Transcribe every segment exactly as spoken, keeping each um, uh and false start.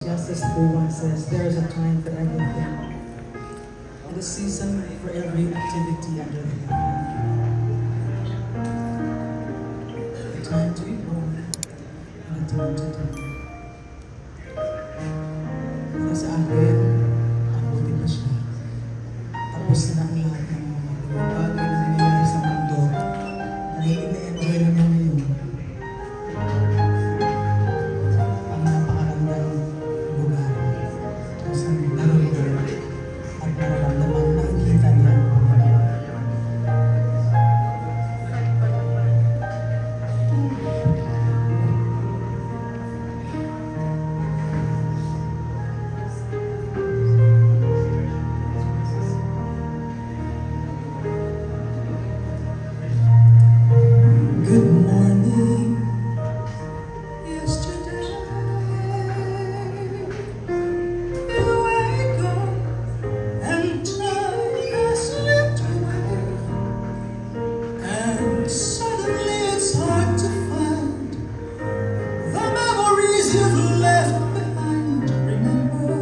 Justice three one says, there is a time for everything, and a season for every activity under heaven. A time to be born, and a time to die. Para sa akin, mabuti pa siya. Tapos na ang lahat ng mga bagay na nangyayari sa mundo, na i-enjoy na niya ngayon. Ang napakagandang lugar kung saan narito at nararamdaman na nakikita niya ang mga good morning, yesterday. You wake up and time has slipped away, and suddenly it's hard to find the memories you've left behind. Remember?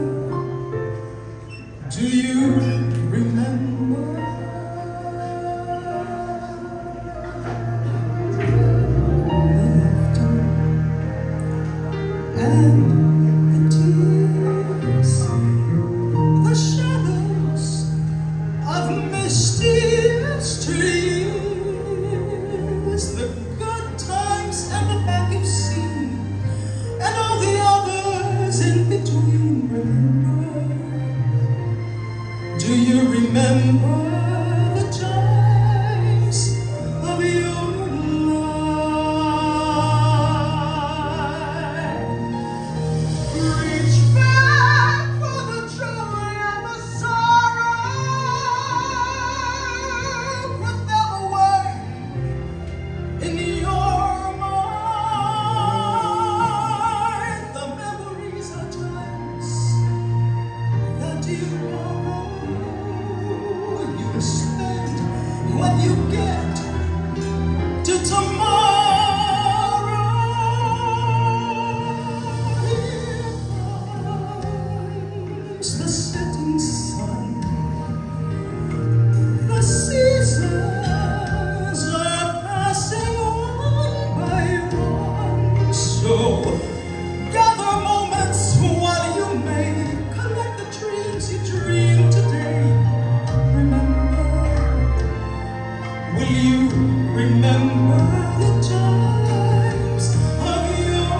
Do you remember? And the tears, the shadows of mysterious trees, the good times and the bad you've seen, and all the others in between. Remember? Do you remember the times of your when you get to tomorrow, here comes the setting sun. The seasons are passing one by one, so gather moments while you may collect the dreams you dream today. Will you remember the times of your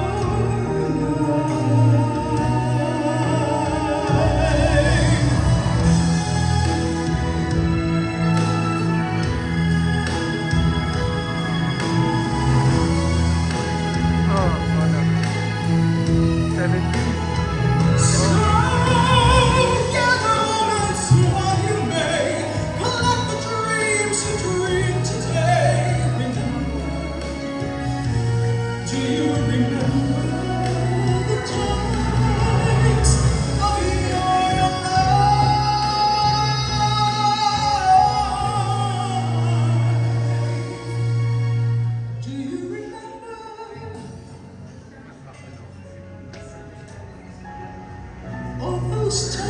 Oh, oh no. seventeen. Do you remember the times of your life? Do you remember all those times?